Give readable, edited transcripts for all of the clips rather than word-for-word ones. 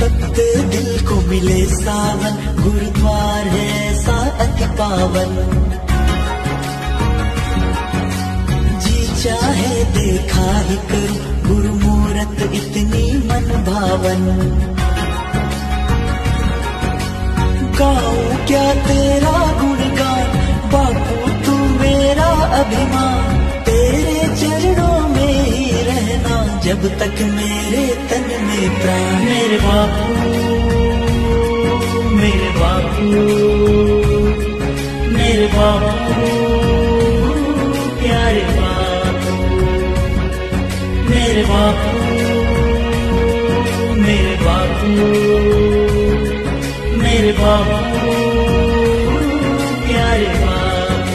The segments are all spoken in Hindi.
भक्त दिल को मिले सावन, गुरुद्वार है ऐसा अति पावन। जी चाहे देखा ही करूं, गुरु मूरत इतनी मन भावन। गाऊं क्या तेरा गुणगान, बापू तू मेरा अभिमान। तेरे चरणों में ही रहना, जब तक मेरे तन में प्राण। मेरे बापू, मेरे बापू, मेरे बापू, प्यारे बापू। मेरे बापू, मेरे बापू, मेरे बापू, प्यारे बापू।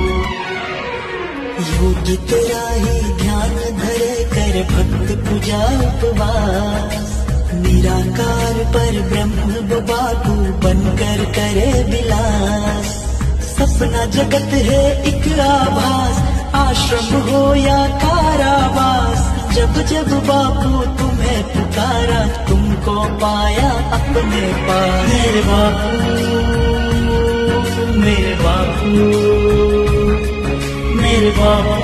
योगी तेरा ही ध्यान धरे कर भक्त पूजा उपवास। निराकार पर ब्रह्म बापू बनकर करे विलास। सपना जगत है एक आभास, आश्रम हो या कारावास। जब जब बापू तुम्हें पुकारा, तुमको पाया अपने पास। मेरे बापू, मेरे बापू, मेरे बापू,